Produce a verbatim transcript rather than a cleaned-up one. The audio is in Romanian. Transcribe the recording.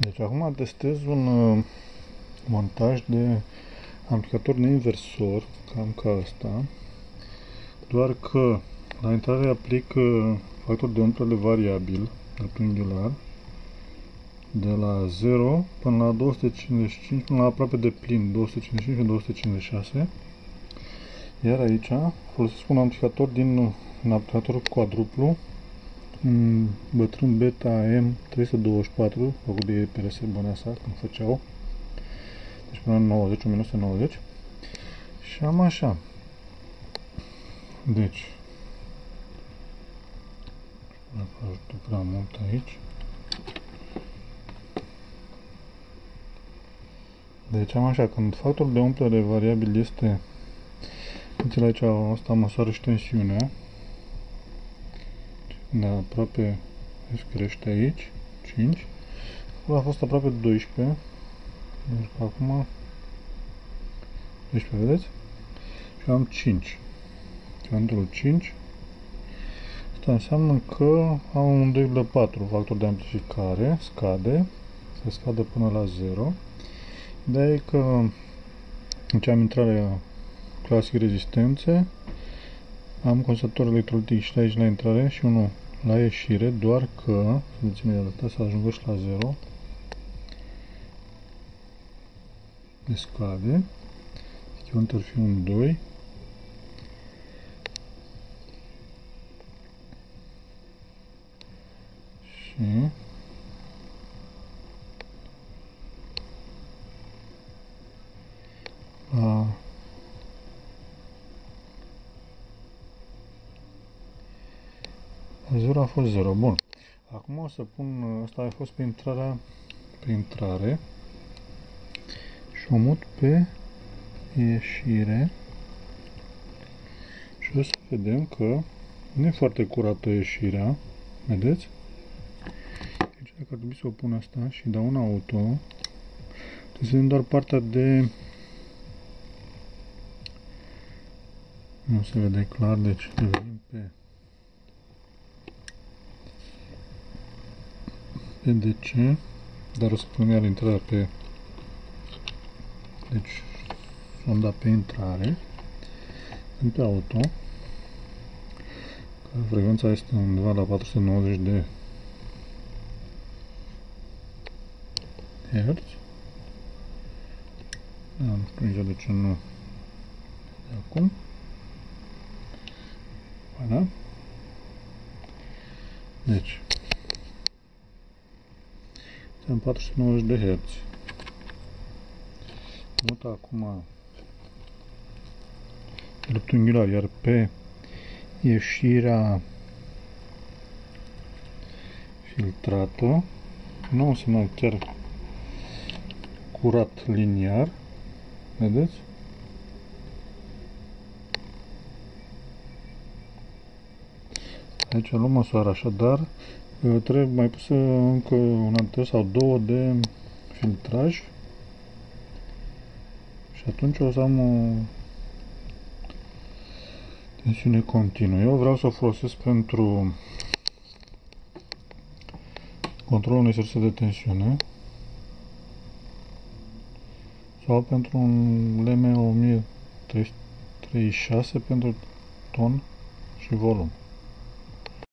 Deci acum testez un uh, montaj de amplificator neinversor, cam ca asta, doar că la intrare aplic uh, factor de umplere variabil, dreptunghiular, de la zero până la două sute cincizeci și cinci, până la aproape de plin, două sute cincizeci și cinci și două sute cincizeci și șase. Iar aici folosesc un amplificator din un amplificator quadruplu, un bătrân Beta M trei sute douăzeci și patru, făcut de P R S Băneasa când făceau, deci până în nouăzeci, o mie nouă sute nouăzeci. Și am așa. Deci, dacă ajută prea mult aici. Deci am așa, când factorul de umplere variabil este, uite aici, asta măsoară și tensiunea, de aproape, vezi, crește aici, cinci, acolo a fost aproape doisprezece, deci acum, doisprezece, vedeți? Și am cinci. Pentru cinci, asta înseamnă că am un doi virgulă patru factor de amplificare, scade, se scade până la zero. Ideea e că aici am intrarea clasic rezistențe, am condensator electrolitic și aici la intrare și unul la ieșire, doar că, să ne ținem de să ajungă și la zero, de scade, echivalent ar fi un doi, și la zero a fost zero. Bun. Acum o să pun, asta a fost pe intrarea, pe intrare și o mut pe ieșire și o să vedem că nu e foarte curată ieșirea, vedeți? Deci dacă ar trebui să o pun asta și dau un auto, trebuie să vedem doar partea de, nu se vede clar, deci revenim pe pe D C, dar o să punem iar intrarea pe, deci sonda pe intrare, sunt pe auto, că frecvența este undeva la patru sute nouăzeci de herți. Da, nu știu nici de ce nu de acum. Voilà. Deci în patru sute nouăzeci de herți. Mut acum dreptunghiular, iar pe ieșirea filtrată nu un semnal chiar curat liniar, vedeți? Aici luăm măsoară, așadar trebuie mai pusă încă un anter sau două de filtraj și atunci o să am o tensiune continuă. Eu vreau să o folosesc pentru controlul unei surse de tensiune sau pentru un L M o mie treizeci și șase pentru ton și volum.